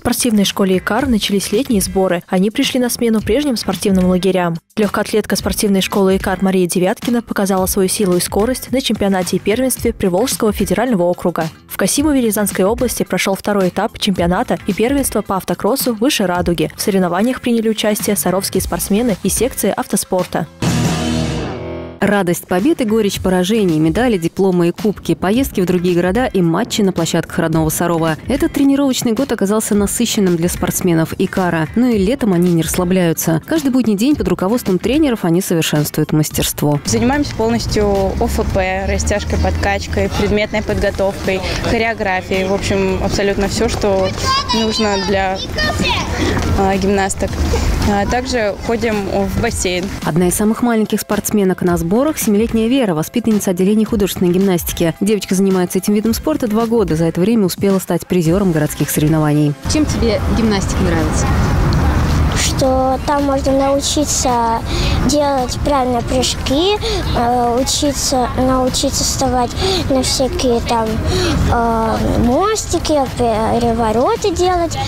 спортивной школе ИКАР начались летние сборы. Они пришли на смену прежним спортивным лагерям. Легкоатлетка спортивной школы ИКАР Мария Девяткина показала свою силу и скорость на чемпионате и первенстве Приволжского федерального округа. В Касимове Рязанской области прошел второй этап чемпионата и первенства по автокроссу «Выше радуги». В соревнованиях приняли участие саровские спортсмены из секции автоспорта. Радость побед и горечь поражений, медали, дипломы и кубки, поездки в другие города и матчи на площадках родного Сарова. Этот тренировочный год оказался насыщенным для спортсменов ИКАРа. Но и летом они не расслабляются. Каждый будний день под руководством тренеров они совершенствуют мастерство. Занимаемся полностью ОФП, растяжкой, подкачкой, предметной подготовкой, хореографией. В общем, абсолютно все, что нужно для гимнасток. Также ходим в бассейн. Одна из самых маленьких спортсменок на сборах – 7-летняя Вера, воспитанница отделения художественной гимнастики. Девочка занимается этим видом спорта 2 года. За это время успела стать призером городских соревнований. Чем тебе гимнастика нравится? Что там можно научиться делать правильно прыжки, научиться вставать на всякие там мостики, перевороты делать,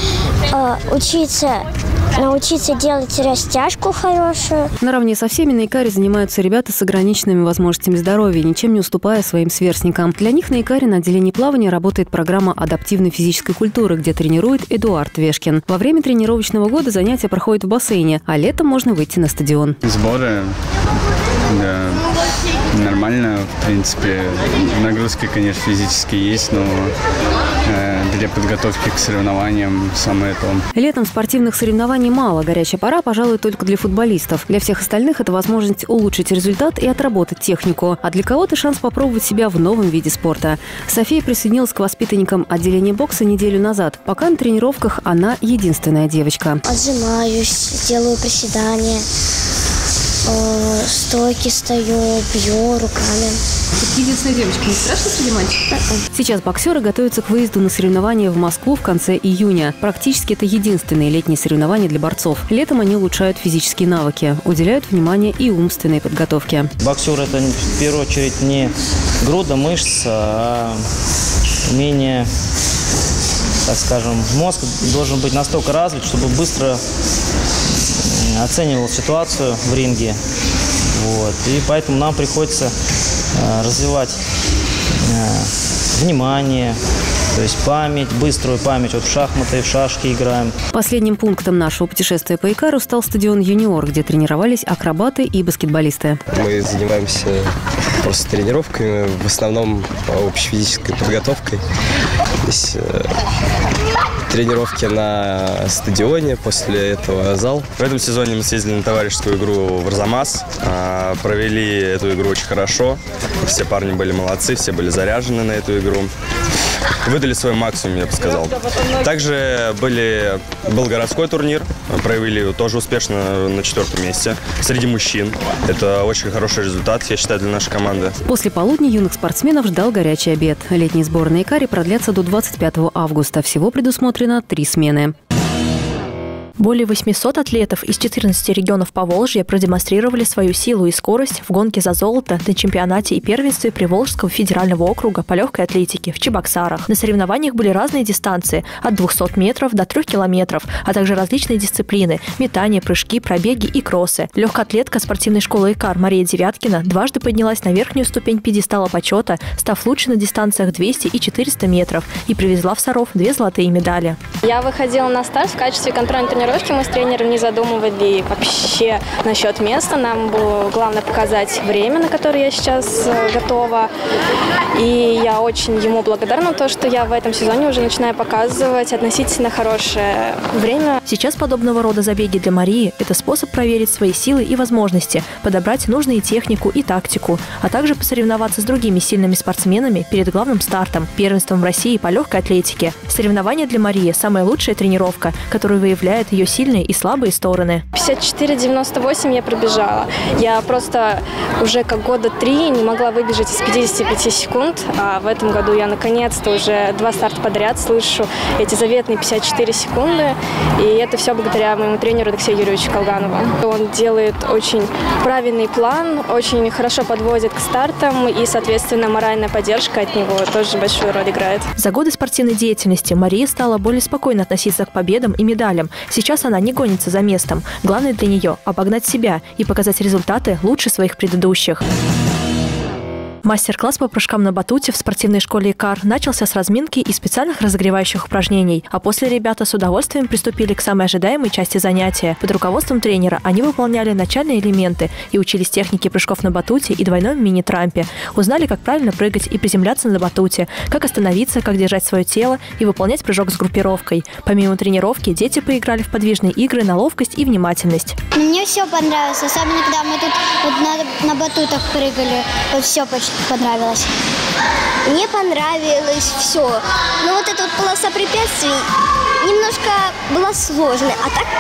научиться делать растяжку хорошую. Наравне со всеми на ИКАРе занимаются ребята с ограниченными возможностями здоровья, ничем не уступая своим сверстникам. Для них на ИКАРе на отделении плавания работает программа адаптивной физической культуры, где тренирует Эдуард Вешкин. Во время тренировочного года занятия проходят в бассейне, а летом можно выйти на стадион. Сборы, да, нормально, в принципе. Нагрузки, конечно, физические есть, но для подготовки к соревнованиям самое то. Летом спортивных соревнований мало. Горячая пора, пожалуй, только для футболистов. Для всех остальных это возможность улучшить результат и отработать технику. А для кого-то шанс попробовать себя в новом виде спорта. София присоединилась к воспитанникам отделения бокса неделю назад. Пока на тренировках она единственная девочка. Отжимаюсь, делаю приседания, стойки стою, бью руками. Единственная девочка, не страшно среди мальчиков? Сейчас боксеры готовятся к выезду на соревнования в Москву в конце июня. Практически это единственные летние соревнования для борцов. Летом они улучшают физические навыки, уделяют внимание и умственной подготовке. Боксер – это в первую очередь не груда мышц, а умение, так скажем, мозг должен быть настолько развит, чтобы быстро оценивал ситуацию в ринге. Вот. И поэтому нам приходится развивать внимание, то есть память, быструю память. Вот в шахматы, в шашки играем. Последним пунктом нашего путешествия по ИКАРу стал стадион «Юниор», где тренировались акробаты и баскетболисты. Мы занимаемся просто тренировками, в основном общефизической подготовкой. Здесь тренировки на стадионе, после этого зал. В этом сезоне мы съездили на товарищескую игру в Арзамас. Провели эту игру очень хорошо. Все парни были молодцы, все были заряжены на эту игру. Выдали свой максимум, я бы сказал. Также был городской турнир. Проявили его тоже успешно на 4-м месте среди мужчин. Это очень хороший результат, я считаю, для нашей команды. После полудня юных спортсменов ждал горячий обед. Летние сборы на ИКАРе продлятся до 25 августа. Всего предусмотрено 3 смены. Более 800 атлетов из 14 регионов Поволжья продемонстрировали свою силу и скорость в гонке за золото на чемпионате и первенстве Приволжского федерального округа по легкой атлетике в Чебоксарах. На соревнованиях были разные дистанции – от 200 метров до 3 километров, а также различные дисциплины – метание, прыжки, пробеги и кроссы. Легкоатлетка спортивной школы ИКАР Мария Девяткина дважды поднялась на верхнюю ступень пьедестала почета, став лучше на дистанциях 200 и 400 метров, и привезла в Саров 2 золотые медали. Я выходила на старт в качестве контрольной тренировки. Мы с тренером не задумывали вообще насчет места. Нам было главное показать время, на которое я сейчас готова. И я очень ему благодарна, то, что я в этом сезоне уже начинаю показывать относительно хорошее время. Сейчас подобного рода забеги для Марии – это способ проверить свои силы и возможности, подобрать нужную технику и тактику, а также посоревноваться с другими сильными спортсменами перед главным стартом – первенством в России по легкой атлетике. Соревнования для Марии – самая лучшая тренировка, которая выявляет ее ее сильные и слабые стороны. 54-98 я пробежала. Я просто уже как года 3 не могла выбежать из 55 секунд, а в этом году я наконец-то уже 2 старта подряд слышу эти заветные 54 секунды. И это все благодаря моему тренеру Алексею Юрьевичу Колганову. Он делает очень правильный план, очень хорошо подводит к стартам, и, соответственно, моральная поддержка от него тоже большую роль играет. За годы спортивной деятельности Мария стала более спокойно относиться к победам и медалям. Сейчас она не гонится за местом. Главное для нее – обогнать себя и показать результаты лучше своих предыдущих. Мастер-класс по прыжкам на батуте в спортивной школе ИКАР начался с разминки и специальных разогревающих упражнений. А после ребята с удовольствием приступили к самой ожидаемой части занятия. Под руководством тренера они выполняли начальные элементы и учились технике прыжков на батуте и двойном мини-трампе. Узнали, как правильно прыгать и приземляться на батуте, как остановиться, как держать свое тело и выполнять прыжок с группировкой. Помимо тренировки, дети поиграли в подвижные игры на ловкость и внимательность. Мне все понравилось, особенно когда мы тут вот на батутах прыгали. Вот все почти понравилось. Мне понравилось все. Но вот эта вот полоса препятствий немножко была сложной. А так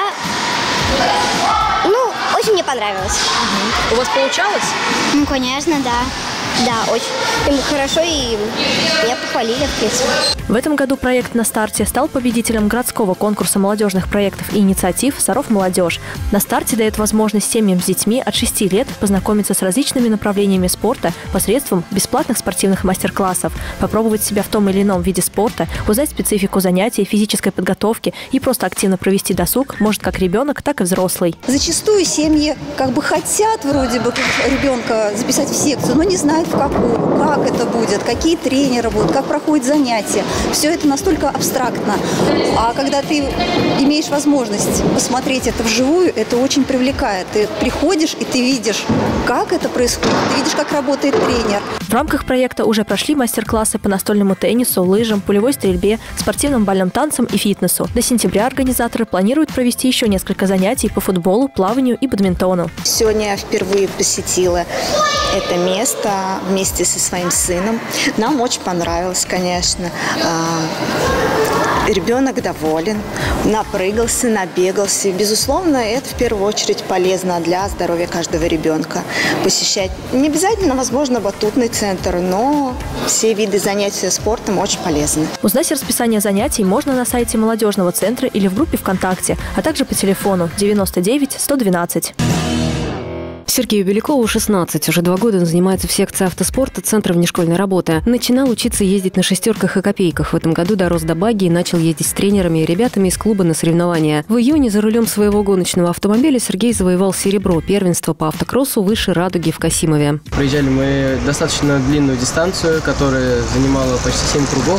очень мне понравилось. У вас получалось? Ну, конечно, да. Да, очень хорошо, и меня похвалили, в принципе. В этом году проект «На старте» стал победителем городского конкурса молодежных проектов и инициатив «Саров молодежь». «На старте» дает возможность семьям с детьми от 6 лет познакомиться с различными направлениями спорта посредством бесплатных спортивных мастер-классов, попробовать себя в том или ином виде спорта, узнать специфику занятий, физической подготовки и просто активно провести досуг может как ребенок, так и взрослый. Зачастую семьи хотят вроде бы ребенка записать в секцию, но не знают, в какую, как это будет, какие тренеры будут, как проходят занятия. Все это настолько абстрактно. А когда ты имеешь возможность посмотреть это вживую, это очень привлекает. Ты приходишь и ты видишь, как это происходит, ты видишь, как работает тренер. В рамках проекта уже прошли мастер-классы по настольному теннису, лыжам, пулевой стрельбе, спортивным бальным танцам и фитнесу. До сентября организаторы планируют провести еще несколько занятий по футболу, плаванию и бадминтону. Сегодня я впервые посетила это место вместе со своим сыном. Нам очень понравилось, конечно. Ребенок доволен, напрыгался, набегался. Безусловно, это в первую очередь полезно для здоровья каждого ребенка. Посещать не обязательно, возможно, батутный центр, но все виды занятий спортом очень полезны. Узнать расписание занятий можно на сайте молодежного центра или в группе ВКонтакте, а также по телефону 99 112. Сергею Белякову 16. Уже 2 года он занимается в секции автоспорта Центра внешкольной работы. Начинал учиться ездить на шестерках и копейках. В этом году дорос до багги и начал ездить с тренерами и ребятами из клуба на соревнования. В июне за рулем своего гоночного автомобиля Сергей завоевал серебро первенства по автокроссу выше Радуги в Касимове. Проезжали мы достаточно длинную дистанцию, которая занимала почти 7 кругов.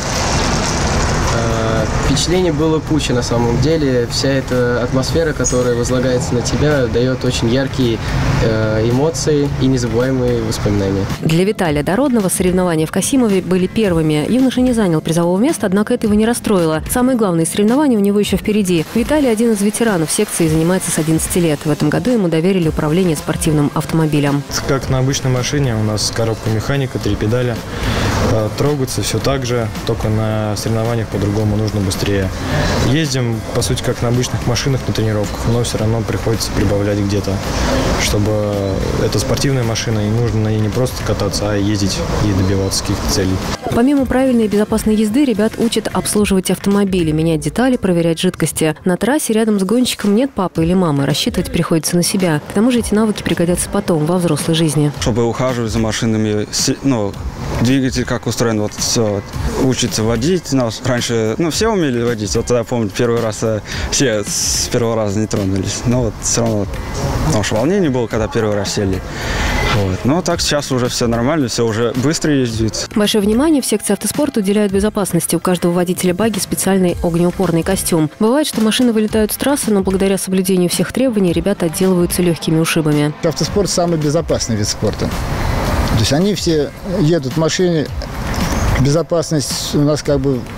Впечатлений было куча на самом деле. Вся эта атмосфера, которая возлагается на тебя, дает очень яркие эмоции и незабываемые воспоминания. Для Виталия Дородного соревнования в Касимове были первыми. Юноша не занял призового места, однако это его не расстроило. Самые главные соревнования у него еще впереди. Виталий один из ветеранов секции и занимается с 11 лет. В этом году ему доверили управление спортивным автомобилем. Как на обычной машине, у нас коробка механика, 3 педали. Трогаться все так же, только на соревнованиях по-другому нужно быстрее. Ездим, по сути, как на обычных машинах на тренировках, но все равно приходится прибавлять где-то, чтобы это спортивная машина, и нужно на ней не просто кататься, а ездить и добиваться каких-то целей. Помимо правильной и безопасной езды, ребят учат обслуживать автомобили, менять детали, проверять жидкости. На трассе рядом с гонщиком нет папы или мамы, рассчитывать приходится на себя. К тому же эти навыки пригодятся потом, во взрослой жизни. Чтобы ухаживать за машинами, двигатель как устроен, вот все, учится водить. Нас раньше, все умели водить, вот я помню, первый раз все с первого раза не тронулись. Но вот все равно, потому что волнение было, когда первый раз сели. Вот. Но так сейчас уже все нормально, все уже быстро ездит. Большое внимание в секции автоспорта уделяют безопасности. У каждого водителя багги специальный огнеупорный костюм. Бывает, что машины вылетают с трассы, но благодаря соблюдению всех требований ребята отделываются легкими ушибами. Автоспорт – самый безопасный вид спорта. То есть они все едут в машине, безопасность у нас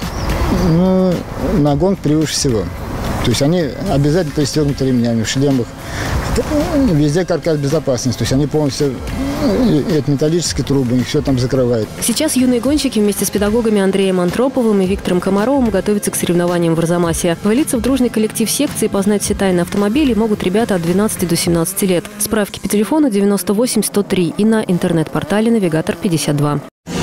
на гонке превыше всего. То есть они обязательно пристегнуты ремнями, в шлемах. Везде каркас безопасности. То есть они полностью это металлические трубы, их все там закрывает. Сейчас юные гонщики вместе с педагогами Андреем Антроповым и Виктором Комаровым готовятся к соревнованиям в Арзамасе. Влиться в дружный коллектив секции и познать все тайны автомобилей могут ребята от 12 до 17 лет. Справки по телефону 98 103 и на интернет-портале «Навигатор 52».